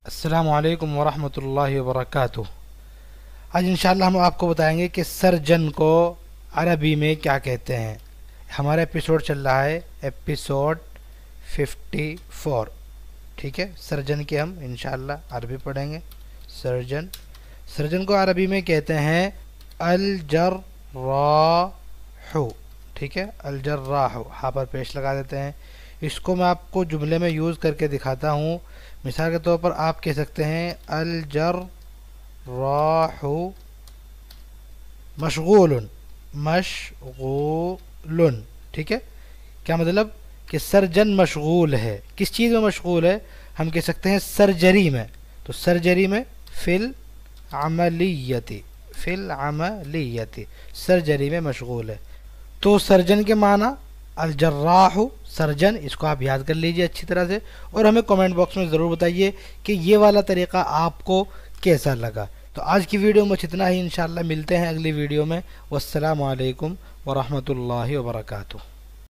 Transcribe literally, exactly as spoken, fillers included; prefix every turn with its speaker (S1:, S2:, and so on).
S1: السلام علیکم ورحمۃ اللہ وبرکاتہ۔ آج انشاءاللہ ہم آپ کو بتائیں گے کہ سرجن کو عربی میں کیا کہتے ہیں۔ ہمارا ایپیسوڈ چل رہا ہے ایپیسوڈ ففٹی فور، ٹھیک ہے۔ سرجن کے ہم انشاءاللہ عربی پڑھیں گے۔ سرجن سرجن کو عربی میں کہتے ہیں الجراح، ٹھیک ہے۔ الجراح ہاں پر پیش لگا دیتے ہیں۔ اس کو میں آپ کو جملے میں یوز کر کے دکھاتا ہوں۔ مثال کے طور پر آپ کہہ سکتے ہیں الجراح مشغول، مشغول، ٹھیک ہے۔ کیا مطلب کہ سرجن مشغول ہے۔ کس چیز میں مشغول ہے؟ ہم کہہ سکتے ہیں سرجری میں۔ تو سرجری میں فی العملیتی، فی العملیتی، سرجری میں مشغول ہے۔ تو سرجن کے معنی الجراح سرجن، اس کو آپ یاد کر لیجئے اچھی طرح سے، اور ہمیں کمنٹ باکس میں ضرور بتائیے کہ یہ والا طریقہ آپ کو کیسا لگا۔ تو آج کی ویڈیو میں اتنا ہی، انشاءاللہ ملتے ہیں اگلی ویڈیو میں۔ والسلام علیکم ورحمۃ اللہ وبرکاتہ۔